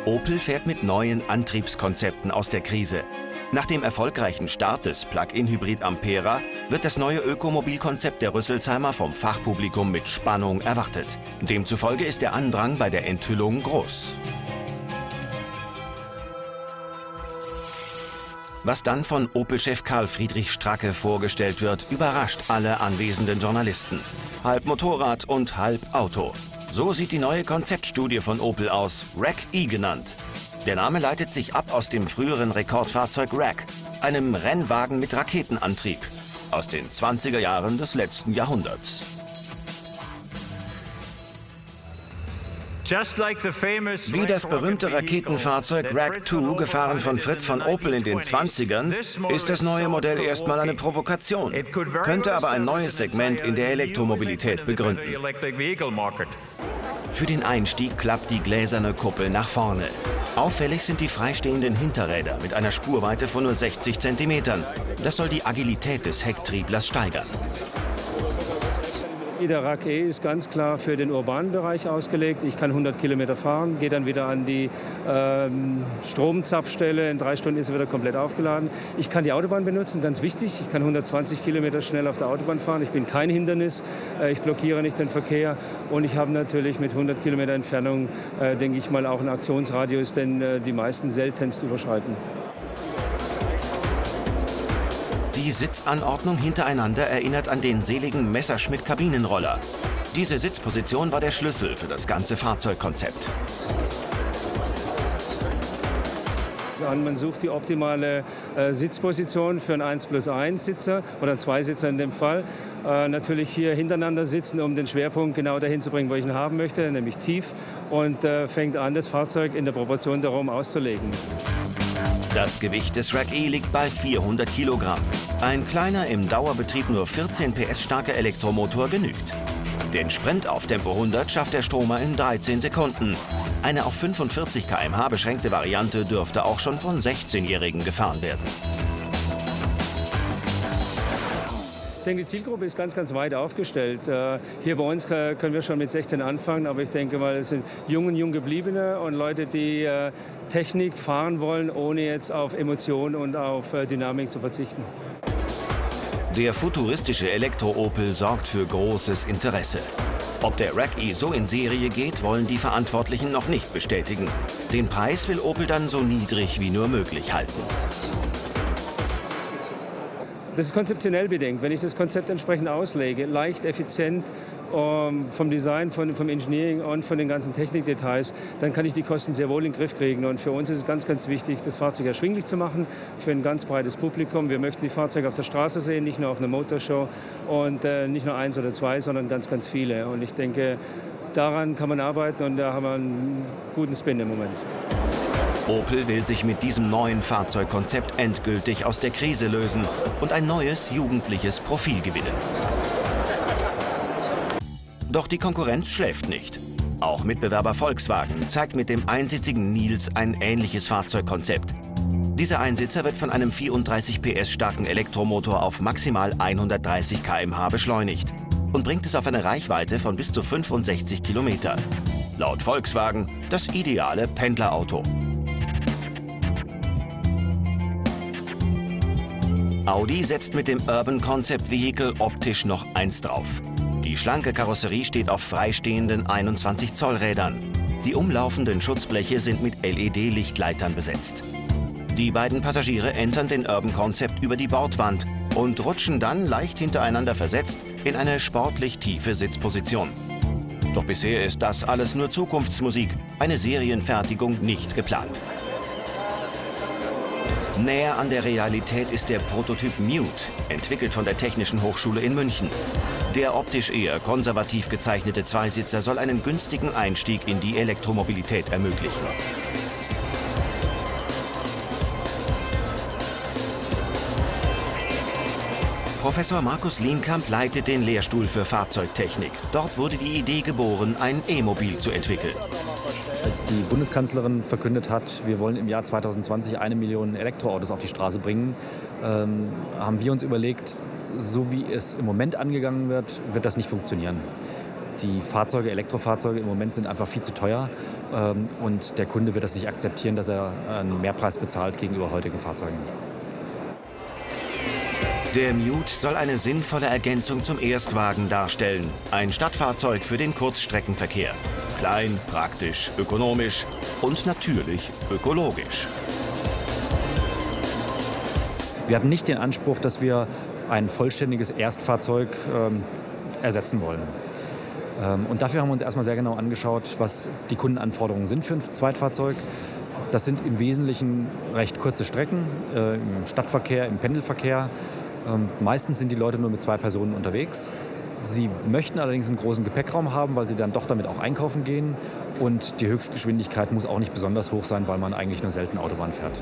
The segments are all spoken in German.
Opel fährt mit neuen Antriebskonzepten aus der Krise. Nach dem erfolgreichen Start des Plug-in-Hybrid Ampera wird das neue Ökomobilkonzept der Rüsselsheimer vom Fachpublikum mit Spannung erwartet. Demzufolge ist der Andrang bei der Enthüllung groß. Was dann von Opel-Chef Karl Friedrich Stracke vorgestellt wird, überrascht alle anwesenden Journalisten. Halb Motorrad und halb Auto. So sieht die neue Konzeptstudie von Opel aus, RAC-E genannt. Der Name leitet sich ab aus dem früheren Rekordfahrzeug RAC, einem Rennwagen mit Raketenantrieb aus den 20er Jahren des letzten Jahrhunderts. Wie das berühmte Raketenfahrzeug RAC-2, gefahren von Fritz von Opel in den 20ern, ist das neue Modell erstmal eine Provokation, könnte aber ein neues Segment in der Elektromobilität begründen. Für den Einstieg klappt die gläserne Kuppel nach vorne. Auffällig sind die freistehenden Hinterräder mit einer Spurweite von nur 60 cm. Das soll die Agilität des Hecktrieblers steigern. Der RAC-E ist ganz klar für den urbanen Bereich ausgelegt. Ich kann 100 Kilometer fahren, gehe dann wieder an die Stromzapfstelle. In 3 Stunden ist er wieder komplett aufgeladen. Ich kann die Autobahn benutzen, ganz wichtig. Ich kann 120 Kilometer schnell auf der Autobahn fahren. Ich bin kein Hindernis. Ich blockiere nicht den Verkehr. Und ich habe natürlich mit 100 Kilometer Entfernung, denke ich mal, auch einen Aktionsradius, den die meisten seltenst überschreiten. Die Sitzanordnung hintereinander erinnert an den seligen Messerschmitt-Kabinenroller. Diese Sitzposition war der Schlüssel für das ganze Fahrzeugkonzept. Man sucht die optimale Sitzposition für einen 1+1 Sitzer oder einen Zweisitzer in dem Fall. Natürlich hier hintereinander sitzen, um den Schwerpunkt genau dahin zu bringen, wo ich ihn haben möchte, nämlich tief. Und fängt an, das Fahrzeug in der Proportion darum auszulegen. Das Gewicht des RAC-E liegt bei 400 Kilogramm. Ein kleiner, im Dauerbetrieb nur 14 PS starker Elektromotor genügt. Den Sprint auf Tempo 100 schafft der Stromer in 13 Sekunden. Eine auf 45 km/h beschränkte Variante dürfte auch schon von 16-Jährigen gefahren werden. Ich denke, die Zielgruppe ist ganz weit aufgestellt. Hier bei uns können wir schon mit 16 anfangen, aber ich denke mal, es sind jung gebliebene und Leute, die Technik fahren wollen, ohne jetzt auf Emotionen und auf Dynamik zu verzichten. Der futuristische Elektro-Opel sorgt für großes Interesse. Ob der RAC-E so in Serie geht, wollen die Verantwortlichen noch nicht bestätigen. Den Preis will Opel dann so niedrig wie nur möglich halten. Das ist konzeptionell bedingt. Wenn ich das Konzept entsprechend auslege, leicht, effizient, vom Design, vom Engineering und von den ganzen Technikdetails, dann kann ich die Kosten sehr wohl in den Griff kriegen. Und für uns ist es ganz wichtig, das Fahrzeug erschwinglich zu machen für ein ganz breites Publikum. Wir möchten die Fahrzeuge auf der Straße sehen, nicht nur auf einer Motorshow und nicht nur 1 oder 2, sondern ganz viele. Und ich denke, daran kann man arbeiten und da haben wir einen guten Spin im Moment. Opel will sich mit diesem neuen Fahrzeugkonzept endgültig aus der Krise lösen und ein neues, jugendliches Profil gewinnen. Doch die Konkurrenz schläft nicht. Auch Mitbewerber Volkswagen zeigt mit dem einsitzigen Nils ein ähnliches Fahrzeugkonzept. Dieser Einsitzer wird von einem 34 PS starken Elektromotor auf maximal 130 km/h beschleunigt und bringt es auf eine Reichweite von bis zu 65 Kilometer. Laut Volkswagen das ideale Pendlerauto. Audi setzt mit dem Urban Concept Vehicle optisch noch eins drauf. Die schlanke Karosserie steht auf freistehenden 21 Zoll Rädern. Die umlaufenden Schutzbleche sind mit LED-Lichtleitern besetzt. Die beiden Passagiere entern den Urban Concept über die Bordwand und rutschen dann leicht hintereinander versetzt in eine sportlich tiefe Sitzposition. Doch bisher ist das alles nur Zukunftsmusik, eine Serienfertigung nicht geplant. Näher an der Realität ist der Prototyp Mute, entwickelt von der Technischen Hochschule in München. Der optisch eher konservativ gezeichnete Zweisitzer soll einen günstigen Einstieg in die Elektromobilität ermöglichen. Professor Markus Lienkamp leitet den Lehrstuhl für Fahrzeugtechnik. Dort wurde die Idee geboren, ein E-Mobil zu entwickeln. Als die Bundeskanzlerin verkündet hat, wir wollen im Jahr 2020 1 Million Elektroautos auf die Straße bringen, haben wir uns überlegt, so wie es im Moment angegangen wird, wird das nicht funktionieren. Die Fahrzeuge, Elektrofahrzeuge im Moment sind einfach viel zu teuer. Und der Kunde wird das nicht akzeptieren, dass er einen Mehrpreis bezahlt gegenüber heutigen Fahrzeugen. Der Mute soll eine sinnvolle Ergänzung zum Erstwagen darstellen. Ein Stadtfahrzeug für den Kurzstreckenverkehr. Klein, praktisch, ökonomisch und natürlich ökologisch. Wir hatten nicht den Anspruch, dass wir ein vollständiges Erstfahrzeug ersetzen wollen. Und dafür haben wir uns erstmal sehr genau angeschaut, was die Kundenanforderungen sind für ein Zweitfahrzeug. Das sind im Wesentlichen recht kurze Strecken im Stadtverkehr, im Pendelverkehr. Meistens sind die Leute nur mit 2 Personen unterwegs. Sie möchten allerdings einen großen Gepäckraum haben, weil sie dann doch damit auch einkaufen gehen. Und die Höchstgeschwindigkeit muss auch nicht besonders hoch sein, weil man eigentlich nur selten Autobahn fährt.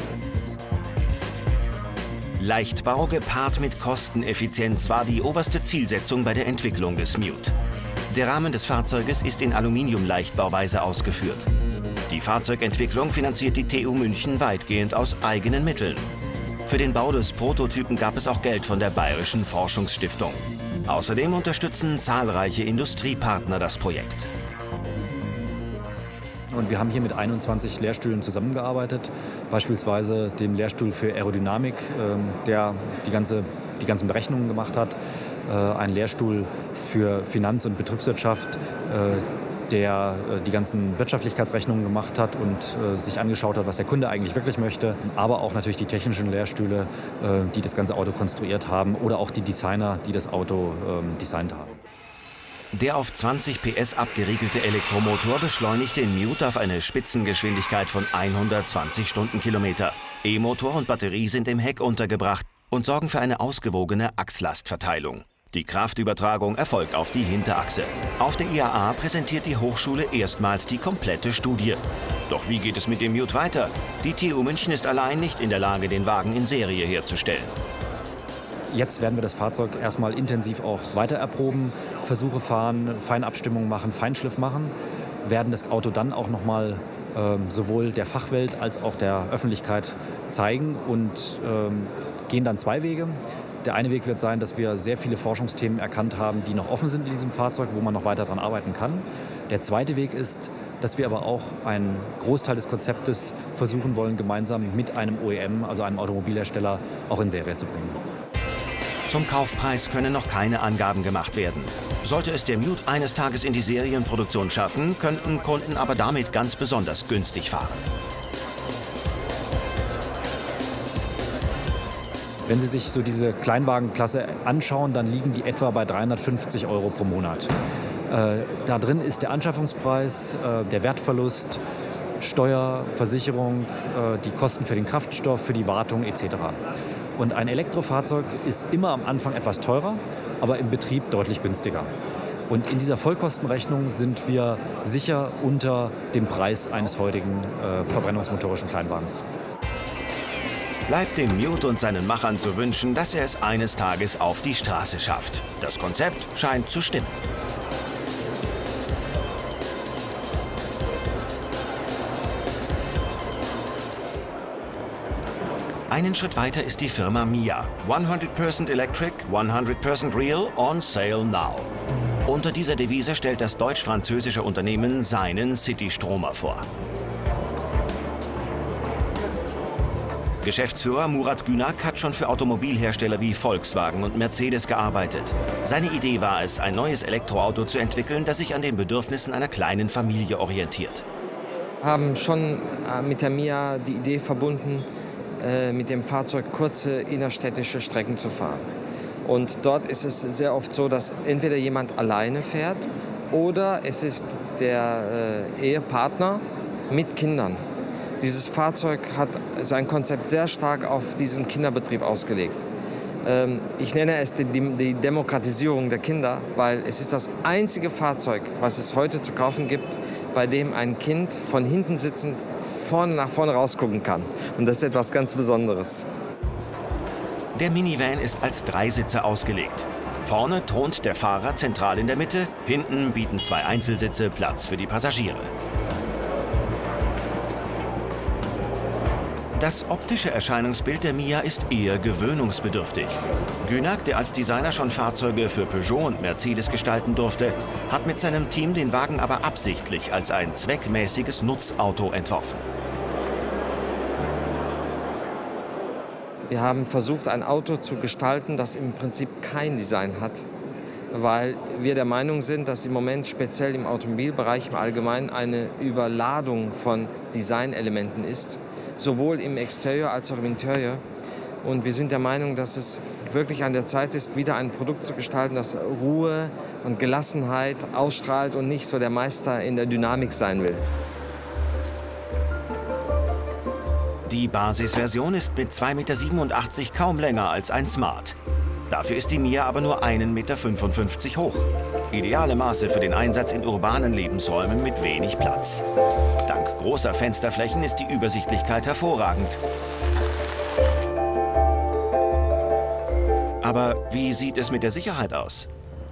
Leichtbau gepaart mit Kosteneffizienz war die oberste Zielsetzung bei der Entwicklung des Mute. Der Rahmen des Fahrzeuges ist in Aluminium-Leichtbauweise ausgeführt. Die Fahrzeugentwicklung finanziert die TU München weitgehend aus eigenen Mitteln. Für den Bau des Prototypen gab es auch Geld von der Bayerischen Forschungsstiftung. Außerdem unterstützen zahlreiche Industriepartner das Projekt. Und wir haben hier mit 21 Lehrstühlen zusammengearbeitet, beispielsweise dem Lehrstuhl für Aerodynamik, der die ganzen Berechnungen gemacht hat, ein Lehrstuhl für Finanz- und Betriebswirtschaft, der die ganzen Wirtschaftlichkeitsrechnungen gemacht hat und sich angeschaut hat, was der Kunde eigentlich wirklich möchte. Aber auch natürlich die technischen Lehrstühle, die das ganze Auto konstruiert haben, oder auch die Designer, die das Auto designt haben. Der auf 20 PS abgeriegelte Elektromotor beschleunigt den Mute auf eine Spitzengeschwindigkeit von 120 Stundenkilometer. E-Motor und Batterie sind im Heck untergebracht und sorgen für eine ausgewogene Achslastverteilung. Die Kraftübertragung erfolgt auf die Hinterachse. Auf der IAA präsentiert die Hochschule erstmals die komplette Studie. Doch wie geht es mit dem Mute weiter? Die TU München ist allein nicht in der Lage, den Wagen in Serie herzustellen. Jetzt werden wir das Fahrzeug erstmal intensiv auch weiter erproben, Versuche fahren, Feinabstimmungen machen, Feinschliff machen, werden das Auto dann auch nochmal sowohl der Fachwelt als auch der Öffentlichkeit zeigen und gehen dann 2 Wege. Der eine Weg wird sein, dass wir sehr viele Forschungsthemen erkannt haben, die noch offen sind in diesem Fahrzeug, wo man noch weiter daran arbeiten kann. Der zweite Weg ist, dass wir aber auch einen Großteil des Konzeptes versuchen wollen, gemeinsam mit einem OEM, also einem Automobilhersteller, auch in Serie zu bringen. Zum Kaufpreis können noch keine Angaben gemacht werden. Sollte es der Mute eines Tages in die Serienproduktion schaffen, könnten Kunden aber damit ganz besonders günstig fahren. Wenn Sie sich so diese Kleinwagenklasse anschauen, dann liegen die etwa bei 350 € pro Monat. Da drin ist der Anschaffungspreis, der Wertverlust, Steuer, Versicherung, die Kosten für den Kraftstoff, für die Wartung etc. Und ein Elektrofahrzeug ist immer am Anfang etwas teurer, aber im Betrieb deutlich günstiger. Und in dieser Vollkostenrechnung sind wir sicher unter dem Preis eines heutigen verbrennungsmotorischen Kleinwagens. Bleibt dem Mute und seinen Machern zu wünschen, dass er es eines Tages auf die Straße schafft. Das Konzept scheint zu stimmen. Einen Schritt weiter ist die Firma MIA. 100% Electric, 100% Real, on sale now. Unter dieser Devise stellt das deutsch-französische Unternehmen seinen City-Stromer vor. Geschäftsführer Murat Günak hat schon für Automobilhersteller wie Volkswagen und Mercedes gearbeitet. Seine Idee war es, ein neues Elektroauto zu entwickeln, das sich an den Bedürfnissen einer kleinen Familie orientiert. Wir haben schon mit der MIA die Idee verbunden, mit dem Fahrzeug kurze innerstädtische Strecken zu fahren. Und dort ist es sehr oft so, dass entweder jemand alleine fährt oder es ist der Ehepartner mit Kindern. Dieses Fahrzeug hat sein Konzept sehr stark auf diesen Kinderbetrieb ausgelegt. Ich nenne es die Demokratisierung der Kinder, weil es ist das einzige Fahrzeug, was es heute zu kaufen gibt, bei dem ein Kind von hinten sitzend nach vorne rausgucken kann. Und das ist etwas ganz Besonderes. Der Minivan ist als Dreisitzer ausgelegt. Vorne thront der Fahrer zentral in der Mitte, hinten bieten 2 Einzelsitze Platz für die Passagiere. Das optische Erscheinungsbild der Mia ist eher gewöhnungsbedürftig. Günak, der als Designer schon Fahrzeuge für Peugeot und Mercedes gestalten durfte, hat mit seinem Team den Wagen aber absichtlich als ein zweckmäßiges Nutzauto entworfen. Wir haben versucht, ein Auto zu gestalten, das im Prinzip kein Design hat, weil wir der Meinung sind, dass im Moment speziell im Automobilbereich im Allgemeinen eine Überladung von Designelementen ist, sowohl im Exterieur als auch im Interieur. Und wir sind der Meinung, dass es wirklich an der Zeit ist, wieder ein Produkt zu gestalten, das Ruhe und Gelassenheit ausstrahlt und nicht so der Meister in der Dynamik sein will. Die Basisversion ist mit 2,87 Meter kaum länger als ein Smart. Dafür ist die Mia aber nur 1,55 Meter hoch. Ideale Maße für den Einsatz in urbanen Lebensräumen mit wenig Platz. Dank großer Fensterflächen ist die Übersichtlichkeit hervorragend. Aber wie sieht es mit der Sicherheit aus?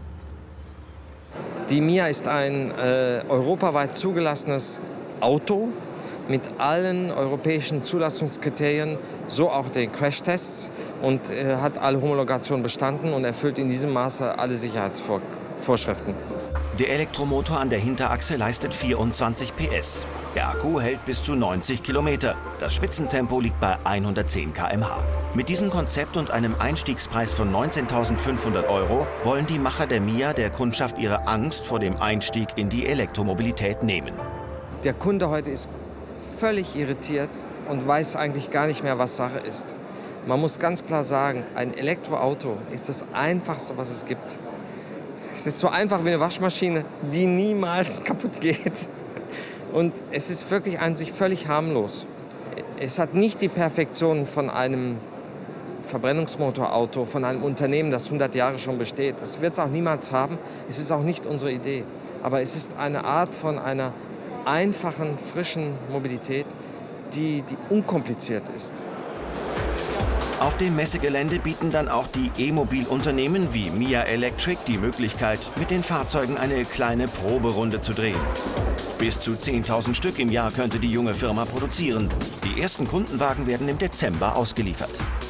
Die Mia ist ein europaweit zugelassenes Auto mit allen europäischen Zulassungskriterien, so auch den Crashtests, und hat alle Homologationen bestanden und erfüllt in diesem Maße alle Sicherheitsvorschriften. Der Elektromotor an der Hinterachse leistet 24 PS. Der Akku hält bis zu 90 Kilometer. Das Spitzentempo liegt bei 110 km/h. Mit diesem Konzept und einem Einstiegspreis von 19.500 € wollen die Macher der Mia der Kundschaft ihre Angst vor dem Einstieg in die Elektromobilität nehmen. Der Kunde heute ist völlig irritiert und weiß eigentlich gar nicht mehr, was Sache ist. Man muss ganz klar sagen, ein Elektroauto ist das Einfachste, was es gibt. Es ist so einfach wie eine Waschmaschine, die niemals kaputt geht. Und es ist wirklich an sich völlig harmlos. Es hat nicht die Perfektion von einem Verbrennungsmotorauto, von einem Unternehmen, das 100 Jahre schon besteht. Das wird es auch niemals haben. Es ist auch nicht unsere Idee. Aber es ist eine Art von einer einfachen, frischen Mobilität, die unkompliziert ist. Auf dem Messegelände bieten dann auch die E-Mobil-Unternehmen wie Mia Electric die Möglichkeit, mit den Fahrzeugen eine kleine Proberunde zu drehen. Bis zu 10.000 Stück im Jahr könnte die junge Firma produzieren. Die ersten Kundenwagen werden im Dezember ausgeliefert.